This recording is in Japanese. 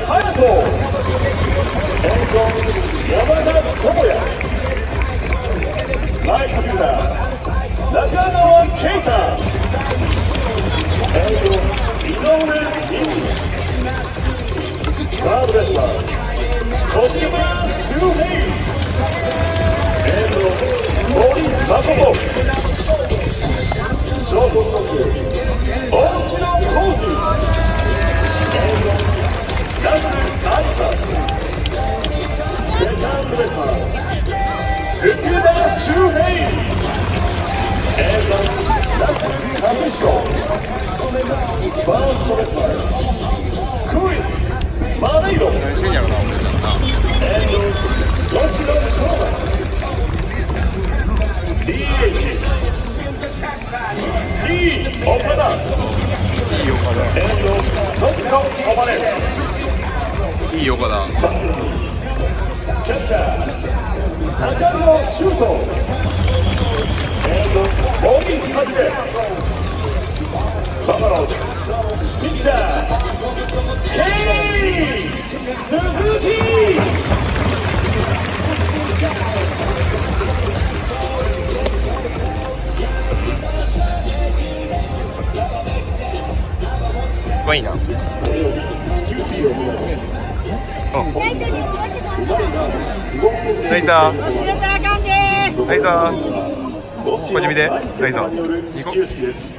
隼人、エンド山田智也、ライトフィーダー中川圭太、エンド井上美サーブレスラー小島周平、エンド森誠、ショートストップ大城浩二、エンド那須愛沙、セカンドレスラー福田周平、エンド那須和彦、ファーストレスラークリスマレイロ、エンド吉野翔太、 DH D 岡田、エンド星野小金、 いい岡田、 キャッチャー高野修斗、エンド森一樹、バファローズピッチャーケイ鈴木、 いいな。ナイサー、ナイサー、こっち見て、ナイサー。